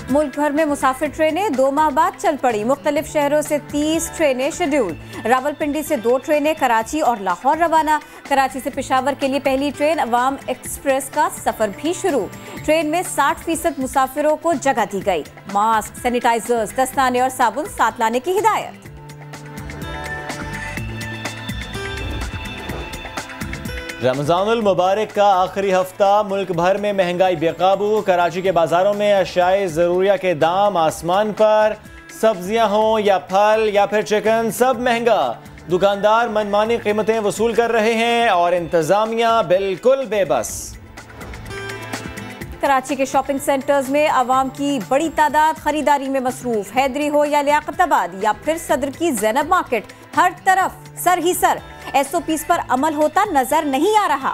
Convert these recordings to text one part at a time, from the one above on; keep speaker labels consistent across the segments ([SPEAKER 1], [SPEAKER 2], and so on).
[SPEAKER 1] मुल्क भर में मुसाफिर ट्रेनें 2 माह बाद चल पड़ी। मुख्तलिफ शहरों से 30 ट्रेनें शेड्यूल। रावलपिंडी से 2 ट्रेनें कराची और लाहौर रवाना। कराची से पेशावर के लिए पहली ट्रेन अवाम एक्सप्रेस का सफर भी शुरू। ट्रेन में 60% मुसाफिरों को जगह दी गई। मास्क, सैनिटाइजर्स, दस्ताने और साबुन साथ लाने की हिदायत।
[SPEAKER 2] रमजानुल मुबारक का आखिरी हफ्ता, मुल्क भर में महंगाई बेकाबू। कराची के बाजारों में अशाए ज़रूरिया के दाम आसमान पर। सब्जियां हों या फल या फिर चिकन, सब महंगा। दुकानदार मनमानी कीमतें वसूल कर रहे हैं और इंतजामिया बिल्कुल बेबस।
[SPEAKER 1] कराची के शॉपिंग सेंटर्स में आवाम की बड़ी तादाद खरीदारी में मसरूफ। हैदरी हो या लियाकताबाद या फिर सदर की ज़ैनब मार्केट, हर तरफ सर ही सर। SOPs पर अमल होता नजर नहीं आ रहा।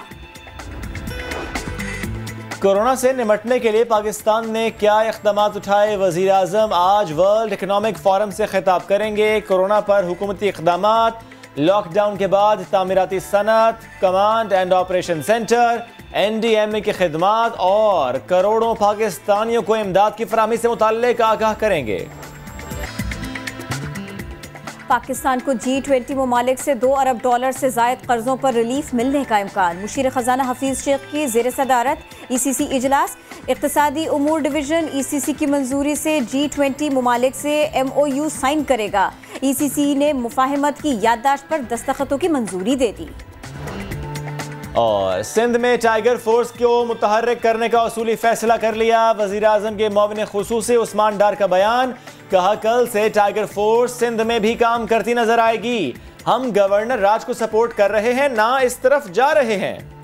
[SPEAKER 2] कोरोना से निपटने के लिए पाकिस्तान ने क्या इक़दामात उठाए? वज़ीर आज़म आज वर्ल्ड इकनॉमिक फोरम से खिताब करेंगे। कोरोना पर हुकूमती इक़दामात, लॉकडाउन के बाद तामीराती सनत, command and operation centre, NDMA की खिदमात और करोड़ों पाकिस्तानियों को इमदाद की फराहमी से मुताल्लिक आगाह करेंगे।
[SPEAKER 1] पाकिस्तान को G20 ममालिक से $2 अरब से जायद कर्जों पर रिलीफ मिलने का इम्कान। मुशीर खजाना हफीज शेख की ज़ेर सदारत ECC इजलास। इक़्तिसादी उमूर डिवीजन ECC की मंजूरी से G20 ममालिक से MOU साइन करेगा। ECC ने मुफाहमत की याददाश्त पर दस्तखतों की मंजूरी दे दी।
[SPEAKER 2] और सिंध में टाइगर फोर्स को मुतहर्रिक करने का उसूली फैसला कर लिया। वज़ीर आज़म के मुआविन खुसूसी उस्मान डार का बयान, कहा कल से टाइगर फोर्स सिंध में भी काम करती नजर आएगी। हम गवर्नर राज को सपोर्ट कर रहे हैं, ना इस तरफ जा रहे हैं।